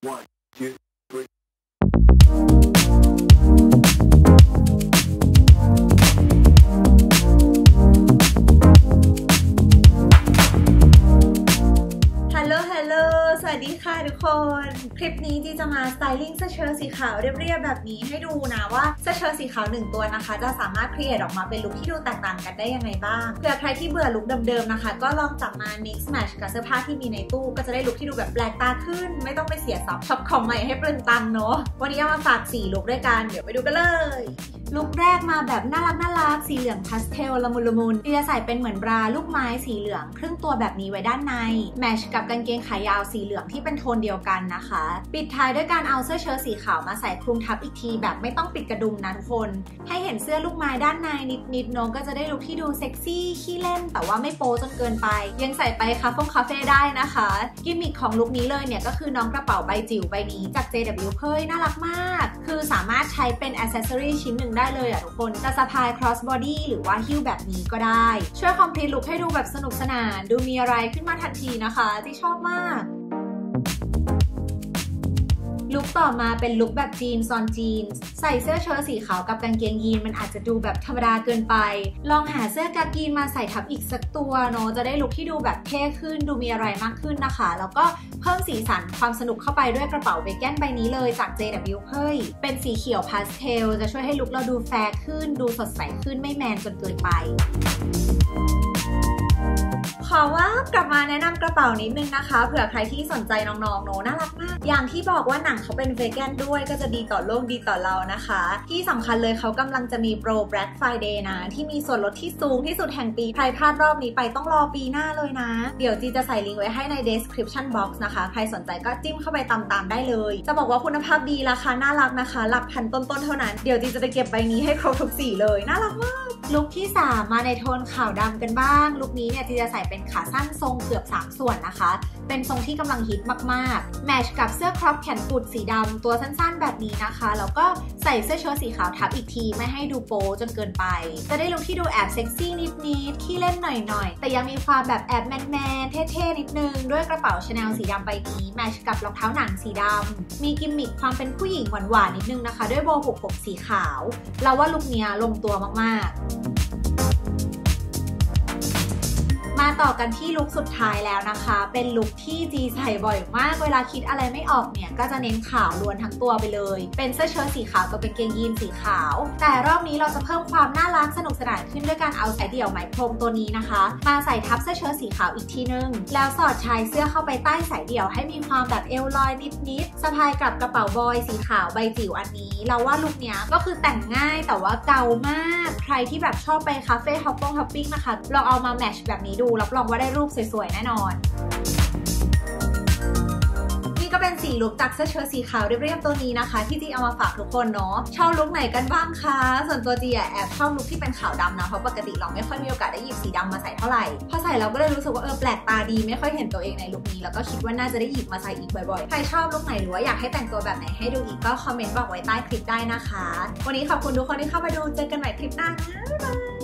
One, two, three. ฮัลโหลสวัสดีค่ะทุกคนคลิปนี้จีจะมาสไตลิ่งเสื้อเชิ้ตสีขาวเรียบๆแบบนี้ให้ดูนะว่าเสื้อเชิ้ตสีขาว1ตัวนะคะจะสามารถครีเอทออกมาเป็นลุคที่ดูแตกต่างกันได้ยังไงบ้างเผื่อใครที่เบื่อลุคเดิมๆนะคะก็ลองจับมา mix match กับเสื้อผ้าที่มีในตู้ก็จะได้ลุคที่ดูแบบแปลกตาขึ้นไม่ต้องไปเสียทรัพย์ช็อปของใหม่ให้เปลืองตังค์เนาะวันนี้เอามาฝาก4ลุคด้วยกันเดี๋ยวไปดูกันเลยลุคแรกมาแบบน่ารักสีเหลืองพาสเทลละมุนละมุนที่จะใส่เป็นเหมือนบราลูกไม้สีเหลืองครึ่งตัวแบบนี้ไว้ด้านในแมทช์กับกางเกงขายาวสีเหลืองที่เป็นโทนเดียวกันนะคะปิดท้ายด้วยการเอาเสื้อเชิ้ตสีขาวมาใส่คลุมทับอีกทีแบบไม่ต้องปิดกระดุมนะทุกคนให้เห็นเสื้อลูกไม้ด้านในนิดๆน้องก็จะได้ลุคที่ดูเซ็กซี่ขี้เล่นแต่ว่าไม่โป๊จนเกินไปยังใส่ไปคาเฟ่ได้นะคะกิมมิคของลุคนี้เลยเนี่ยก็คือน้องกระเป๋าใบจิ๋วใบนี้จาก JW เฮ้ยน่ารักมากคือสามารถใช้เป็นแอ c เซสซอรี่ชิ้นหนึ่งได้เลยทุกคนจะสะพาย cross body หรือว่าหิ้วแบบนี้ก็ได้ช่วยคอมพลีทลุคให้ดูแบบสนุกสนานดูมีอะไรขึ้นมาทันทีนะคะที่ชอบมากลุคต่อมาเป็นลุคแบบจีนซอนจีนใส่เสื้อเชิ้ตสีขาวกับกางเกงยีนมันอาจจะดูแบบธรรมดาเกินไปลองหาเสื้อกางเกงมาใส่ทับอีกสักตัวเนาะจะได้ลุคที่ดูแบบเท่ขึ้นดูมีอะไรมากขึ้นนะคะแล้วก็เพิ่มสีสันความสนุกเข้าไปด้วยกระเป๋าเบเกนใบนี้เลยจาก JW เฮ้ยเป็นสีเขียวพาสเทลจะช่วยให้ลุคเราดูแฟร์ขึ้นดูสดใสขึ้นไม่แมนจนเกินไปขอว่ากลับมาแนะนำกระเป๋านิดนึงนะคะเผื่อใครที่สนใจน้องๆโน้น่ารักมากอย่างที่บอกว่าหนังเขาเป็นเวแกนด้วยก็จะดีต่อโลกดีต่อเรานะคะที่สำคัญเลยเขากำลังจะมีโปร Black Friday นะที่มีส่วนลดที่สูงที่สุดแห่งปีใครพลาดรอบนี้ไปต้องรอปีหน้าเลยนะเดี๋ยวจีจะใส่ลิงก์ไว้ให้ใน description box นะคะใครสนใจก็จิ้มเข้าไปตามๆได้เลยจะบอกว่าคุณภาพดีราคาน่ารักนะคะหลักพันต้นๆเท่านั้นเดี๋ยวจีจะไปเก็บใบนี้ให้ครบทุกสีเลยน่ารักมากลุคที่3มาในโทนขาวดำกันบ้างลุคนี้เนี่ยจีจะใส่เป็นขาสั้นทรงเกือบ3ส่วนนะคะเป็นทรงที่กำลังฮิตมากๆแมทช์กับเสื้อครอปแขนกุดสีดำตัวสั้นๆแบบนี้นะคะแล้วก็ใส่เสื้อเชิ้ตสีขาวทับอีกทีไม่ให้ดูโป๊จนเกินไปจะได้ลุคที่ดูแอบเซ็กซี่นิดๆขี้เล่นหน่อยๆแต่ยังมีความแบบแอบแมนๆเท่ๆนิดนึงด้วยกระเป๋าชาแนลสีดำใบนี้แมทช์กับรองเท้าหนังสีดำมีกิมมิคความเป็นผู้หญิงหวานๆนิดนึงนะคะด้วยโบว์ผูกผมสีขาวเราว่าลุคนี้ลงตัวมากๆมาต่อกันที่ลุคสุดท้ายแล้วนะคะเป็นลุคที่จีใส่บ่อยมากเวลาคิดอะไรไม่ออกเนี่ยก็จะเน้นขาวล้วนทั้งตัวไปเลยเป็นเสื้อเชิ้ตสีขาวกับเป็นกางเกงยีนสีขาวแต่รอบนี้เราจะเพิ่มความน่ารักสนุกสนานขึ้นด้วยการเอาสายเดี่ยวไหมพรมตัวนี้นะคะมาใส่ทับเสื้อเชิ้ตสีขาวอีกทีนึงแล้วสอดชายเสื้อเข้าไปใต้สายเดี่ยวให้มีความแบบเอวลอยนิดๆสะพายกับกระเป๋าบอยสีขาวใบจิ๋วอันนี้เราว่าลุคเนี้ยก็คือแต่งง่ายแต่ว่าเก๋ามากใครที่แบบชอบไปคาเฟ่ฮอปปิ้งนะคะลองเอามาแมทช์แบบนี้ดูรับรองว่าได้รูปสวยๆแน่นอนนี่ก็เป็น4ลุคจากเสื้อเชิ้ตสีขาวเรียบๆตัวนี้นะคะที่จีเอามาฝากทุกคนเนาะชอบลุคไหนกันบ้างคะส่วนตัวจีแอบชอบลุคที่เป็นขาวดำนะเพราะปกติเราไม่ค่อยมีโอกาสได้หยิบสีดำมาใส่เท่าไหร่พอใส่เราก็เลยรู้สึกว่าแปลกตาดีไม่ค่อยเห็นตัวเองในลุคนี้แล้วก็คิดว่าน่าจะได้หยิบมาใส่อีกบ่อยๆใครชอบลุคไหนหรือว่าอยากให้แต่งตัวแบบไหนให้ดูอีกก็คอมเมนต์บอกไว้ใต้คลิปได้นะคะวันนี้ขอบคุณทุกคนที่เข้ามาดูเจอกันใหม่คลิปหน้านะบ๊ายบาย